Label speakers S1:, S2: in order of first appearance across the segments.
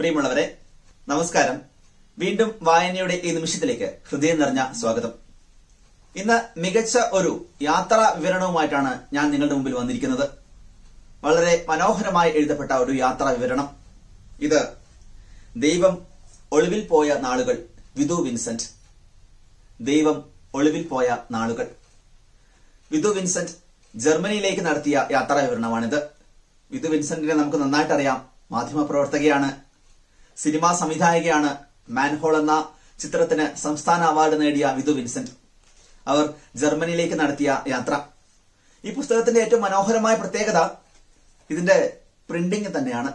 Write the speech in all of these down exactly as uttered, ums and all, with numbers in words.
S1: പ്രിയമുള്ളവരെ, നമസ്കാരം. വീണ്ടും വായനയുടെ ഈ നിമിഷത്തിലേക്ക് ഹൃദയം നിറഞ്ഞ സ്വാഗതം. ഇന്ന് മികച്ച ഒരു യാത്രാ വിവരണവുമായിട്ടാണ് ഞാൻ നിങ്ങളുടെ മുമ്പിൽ വന്നിരിക്കുന്നത്. വളരെ മനോഹരമായി എഴുതപ്പെട്ട ഒരു യാത്രാ വിവരണം. ഇത് ദൈവം ഒളിവിൽ പോയ നാളുകൾ, വിധു വിൻസെന്റ്. ദൈവം ഒളിവിൽ പോയ നാളുകൾ. വിധു വിൻസെന്റ് ജർമ്മനിയിലേക്ക് നടത്തിയ യാത്രാ വിവരണമാണിത്. വിധു വിൻസെന്റിനെ നമുക്ക് നന്നായിട്ട് അറിയാം. മാധ്യമപ്രവർത്തകയാണ്, സിനിമാ സംവിധായകയാണ്. മാൻഹോൾ എന്ന ചിത്രത്തിന് സംസ്ഥാന അവാർഡ് നേടിയ വിധു വിൻസെന്റ് അവർ ജർമ്മനിയിലേക്ക് നടത്തിയ യാത്ര. ഈ പുസ്തകത്തിന്റെ ഏറ്റവും മനോഹരമായ പ്രത്യേകത ഇതിന്റെ പ്രിന്റിംഗ് തന്നെയാണ്.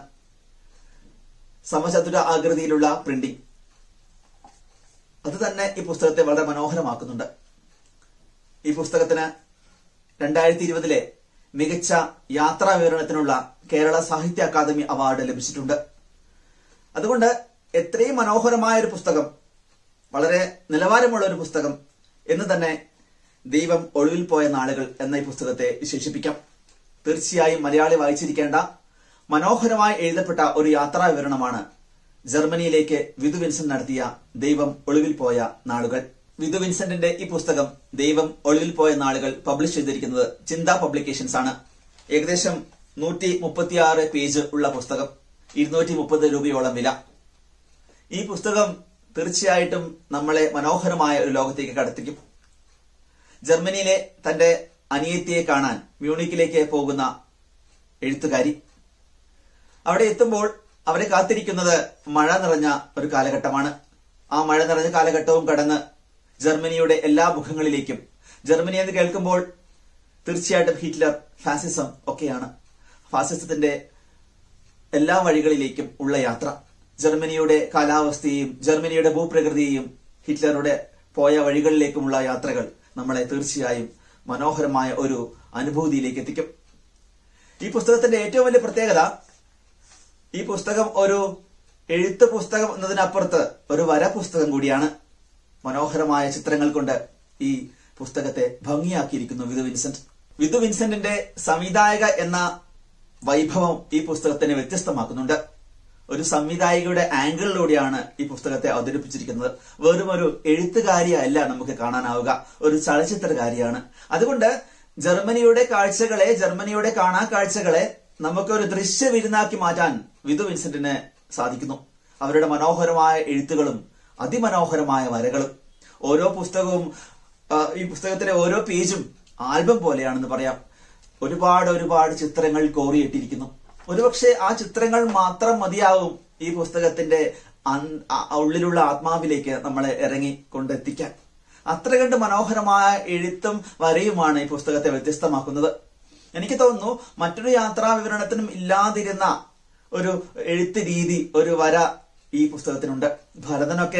S1: സമചതുര ആകൃതിയിലുള്ള പ്രിന്റിംഗ് അത് തന്നെ ഈ പുസ്തകത്തെ വളരെ മനോഹരമാക്കുന്നുണ്ട്. ഈ പുസ്തകത്തിന് രണ്ടായിരത്തി ഇരുപതിലെ മികച്ച യാത്രാ വിവരണത്തിനുള്ള കേരള സാഹിത്യ അക്കാദമി അവാർഡ് ലഭിച്ചിട്ടുണ്ട്. അതുകൊണ്ട് എത്രയും മനോഹരമായ ഒരു പുസ്തകം, വളരെ നിലവാരമുള്ള ഒരു പുസ്തകം എന്ന് തന്നെ ദൈവം ഒളിവിൽ പോയ നാളുകൾ എന്ന ഈ പുസ്തകത്തെ വിശേഷിപ്പിക്കാം. തീർച്ചയായും മലയാളി വായിച്ചിരിക്കേണ്ട മനോഹരമായി എഴുതപ്പെട്ട ഒരു യാത്രാ വിവരണമാണ് ജർമ്മനിയിലേക്ക് വിധു വിൻസെന്റ് നടത്തിയ ദൈവം ഒളിവിൽ പോയ നാളുകൾ. വിധു വിൻസെന്റിന്റെ ഈ പുസ്തകം ദൈവം ഒളിവിൽ പോയ നാളുകൾ പബ്ലിഷ് ചെയ്തിരിക്കുന്നത് ചിന്ത പബ്ലിക്കേഷൻസ് ആണ്. ഏകദേശം നൂറ്റി മുപ്പത്തിയാറ് പേജ് ഉള്ള പുസ്തകം, ഇരുന്നൂറ്റി മുപ്പത് രൂപയോളം വില. ഈ പുസ്തകം തീർച്ചയായിട്ടും നമ്മളെ മനോഹരമായ ഒരു ലോകത്തേക്ക് കടത്തിക്കും. ജർമ്മനിയിലെ തന്റെ അനിയത്തിയെ കാണാൻ മ്യൂണിക്കിലേക്ക് പോകുന്ന എഴുത്തുകാരി. അവിടെ എത്തുമ്പോൾ അവരെ കാത്തിരിക്കുന്നത് മഴ നിറഞ്ഞ ഒരു കാലഘട്ടമാണ്. ആ മഴ നിറഞ്ഞ കാലഘട്ടവും കടന്ന് ജർമ്മനിയുടെ എല്ലാ മുഖങ്ങളിലേക്കും, ജർമ്മനി എന്ന് കേൾക്കുമ്പോൾ തീർച്ചയായിട്ടും ഹിറ്റ്ലർ, ഫാസിസം ഒക്കെയാണ്. ഫാസിസത്തിന്റെ എല്ലാ വഴികളിലേക്കും ഉള്ള യാത്ര, ജർമ്മനിയുടെ കാലാവസ്ഥയെയും ജർമ്മനിയുടെ ഭൂപ്രകൃതിയെയും ഹിറ്റ്ലറുടെ പോയ വഴികളിലേക്കുമുള്ള യാത്രകൾ നമ്മളെ തീർച്ചയായും മനോഹരമായ ഒരു അനുഭൂതിയിലേക്ക് എത്തിക്കും. ഈ പുസ്തകത്തിന്റെ ഏറ്റവും വലിയ പ്രത്യേകത, ഈ പുസ്തകം ഒരു എഴുത്ത് പുസ്തകം എന്നതിനപ്പുറത്ത് ഒരു വര പുസ്തകം കൂടിയാണ്. മനോഹരമായ ചിത്രങ്ങൾ കൊണ്ട് ഈ പുസ്തകത്തെ ഭംഗിയാക്കിയിരിക്കുന്നു വിധു വിൻസെന്റ്. വിധു വിൻസെന്റിന്റെ സംവിധായക എന്ന വൈഭവം ഈ പുസ്തകത്തിനെ വ്യത്യസ്തമാക്കുന്നുണ്ട്. ഒരു സംവിധായികയുടെ ആംഗിളിലൂടെയാണ് ഈ പുസ്തകത്തെ അവതരിപ്പിച്ചിരിക്കുന്നത്. വെറും ഒരു എഴുത്തുകാരിയല്ല നമുക്ക് കാണാനാവുക, ഒരു ചലച്ചിത്രകാരിയാണ്. അതുകൊണ്ട് ജർമ്മനിയുടെ കാഴ്ചകളെ, ജർമ്മനിയുടെ കാണാ കാഴ്ചകളെ നമുക്കൊരു ദൃശ്യ വിരുന്നാക്കി മാറ്റാൻ വിധു വിൻസെന്റിന് സാധിക്കുന്നു. അവരുടെ മനോഹരമായ എഴുത്തുകളും അതിമനോഹരമായ വരകളും. ഓരോ പുസ്തകവും, ഈ പുസ്തകത്തിലെ ഓരോ പേജും ആൽബം പോലെയാണെന്ന് പറയാം. ഒരുപാട് ഒരുപാട് ചിത്രങ്ങൾ കോറിയിട്ടിരിക്കുന്നു. ഒരുപക്ഷെ ആ ചിത്രങ്ങൾ മാത്രം മതിയാവും ഈ പുസ്തകത്തിന്റെ ഉള്ളിലുള്ള ആത്മാവിലേക്ക് നമ്മളെ ഇറങ്ങി കൊണ്ടെത്തിക്കാൻ. അത്ര കണ്ട് മനോഹരമായ എഴുത്തും വരയുമാണ് ഈ പുസ്തകത്തെ വ്യത്യസ്തമാക്കുന്നത്. എനിക്ക് തോന്നുന്നു മറ്റൊരു യാത്രാ വിവരണത്തിനും ഇല്ലാതിരുന്ന ഒരു എഴുത്ത് രീതി, ഒരു വര ഈ പുസ്തകത്തിനുണ്ട്. ഭരതനൊക്കെ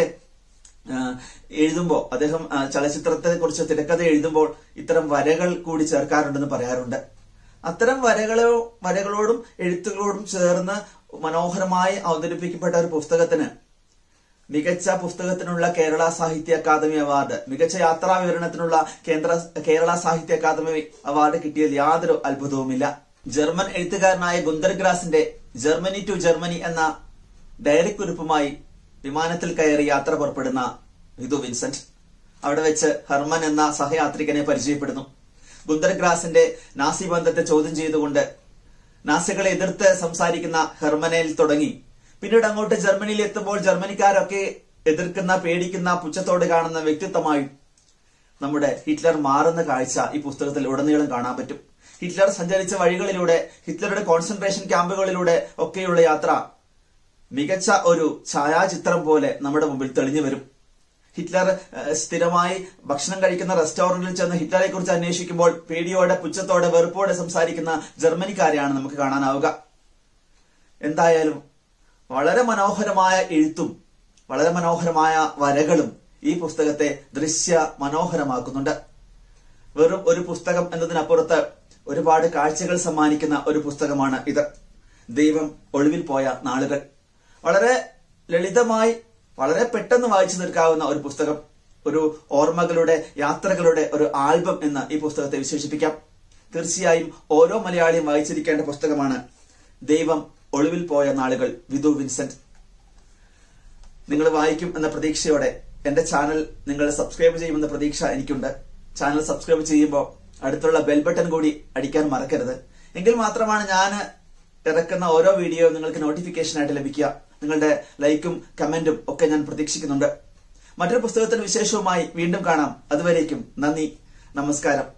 S1: എഴുതുമ്പോൾ, അദ്ദേഹം ചലച്ചിത്രത്തെ കുറിച്ച് തിരക്കഥ എഴുതുമ്പോൾ ഇത്തരം വരകൾ കൂടി ചേർക്കാറുണ്ടെന്ന് പറയാറുണ്ട്. അത്തരം വരകളോ വരകളോടും എഴുത്തുകളോടും ചേർന്ന് മനോഹരമായി അവതരിപ്പിക്കപ്പെട്ട ഒരു പുസ്തകത്തിന് മികച്ച പുസ്തകത്തിനുള്ള കേരള സാഹിത്യ അക്കാദമി അവാർഡ്, മികച്ച യാത്രാ വിവരണത്തിനുള്ള കേന്ദ്ര കേരള സാഹിത്യ അക്കാദമി അവാർഡ് കിട്ടിയതിൽ യാതൊരു അത്ഭുതവുമില്ല. ജർമ്മൻ എഴുത്തുകാരനായ ഗുന്തർ ഗ്രാസിന്റെ ജർമ്മനി ടു ജർമ്മനി എന്ന ഡയറി കുറിപ്പുമായി വിമാനത്തിൽ കയറി യാത്ര പുറപ്പെടുന്ന വിധു വിൻസെന്റ് അവിടെ വെച്ച് ഹെർമൻ എന്ന സഹയാത്രികനെ പരിചയപ്പെടുന്നു. ഗുന്തർ ഗ്രാസിന്റെ നാസി ബന്ധത്തെ ചോദ്യം ചെയ്തുകൊണ്ട് നാസികളെ എതിർത്ത് സംസാരിക്കുന്ന ഹെർമനിൽ തുടങ്ങി പിന്നീട് അങ്ങോട്ട് ജർമ്മനിയിൽ എത്തുമ്പോൾ ജർമ്മനിക്കാരൊക്കെ എതിർക്കുന്ന, പേടിക്കുന്ന, പുച്ഛത്തോടെ കാണുന്ന വ്യക്തിത്വമായി നമ്മുടെ ഹിറ്റ്ലർ മാറുന്ന കാഴ്ച ഈ പുസ്തകത്തിൽ ഉടനീളം കാണാൻ പറ്റും. ഹിറ്റ്ലർ സഞ്ചരിച്ച വഴികളിലൂടെ, ഹിറ്റ്ലറുടെ കോൺസെൻട്രേഷൻ ക്യാമ്പുകളിലൂടെ ഒക്കെയുള്ള യാത്ര മികച്ച ഒരു ഛായാചിത്രം പോലെ നമ്മുടെ മുമ്പിൽ തെളിഞ്ഞു വരും. ഹിറ്റ്ലർ സ്ഥിരമായി ഭക്ഷണം കഴിക്കുന്ന റെസ്റ്റോറന്റിൽ ചെന്ന് ഹിറ്റ്ലറെ കുറിച്ച് അന്വേഷിക്കുമ്പോൾ പേടിയോടെ, പുച്ഛത്തോടെ, വെറുപ്പോടെ സംസാരിക്കുന്ന ജർമ്മനിക്കാരെയാണ് നമുക്ക് കാണാനാവുക. എന്തായാലും വളരെ മനോഹരമായ എഴുത്തും വളരെ മനോഹരമായ വരകളും ഈ പുസ്തകത്തെ ദൃശ്യ മനോഹരമാക്കുന്നുണ്ട്. വെറും ഒരു പുസ്തകം എന്നതിനപ്പുറത്ത് ഒരുപാട് കാഴ്ചകൾ സമ്മാനിക്കുന്ന ഒരു പുസ്തകമാണ് ഇത്. ദൈവം ഒളിവിൽ പോയ നാളുകൾ. വളരെ ലളിതമായി, വളരെ പെട്ടെന്ന് വായിച്ചു തീർക്കാവുന്ന ഒരു പുസ്തകം. ഒരു ഓർമ്മകളുടെ, യാത്രകളുടെ ഒരു ആൽബം എന്ന് ഈ പുസ്തകത്തെ വിശേഷിപ്പിക്കാം. തീർച്ചയായും ഓരോ മലയാളിയും വായിച്ചിരിക്കേണ്ട പുസ്തകമാണ് ദൈവം ഒളിവിൽ പോയ നാളുകൾ, വിധു വിൻസെന്റ്. നിങ്ങൾ വായിക്കും എന്ന പ്രതീക്ഷയോടെ എന്റെ ചാനൽ നിങ്ങൾ സബ്സ്ക്രൈബ് ചെയ്യുമെന്ന പ്രതീക്ഷ എനിക്കുണ്ട്. ചാനൽ സബ്സ്ക്രൈബ് ചെയ്യുമ്പോൾ അടുത്തുള്ള ബെൽ ബട്ടൺ കൂടി അടിക്കാൻ മറക്കരുത്. എങ്കിൽ മാത്രമാണ് ഞാൻ ഇറക്കുന്ന ഓരോ വീഡിയോ നിങ്ങൾക്ക് നോട്ടിഫിക്കേഷൻ ആയിട്ട് ലഭിക്കുക. നിങ്ങളുടെ ലൈക്കും കമന്റും ഒക്കെ ഞാൻ പ്രതീക്ഷിക്കുന്നുണ്ട്. മറ്റൊരു പുസ്തകത്തിന്റെ വിശേഷവുമായി വീണ്ടും കാണാം. അതുവരേക്കും നന്ദി, നമസ്കാരം.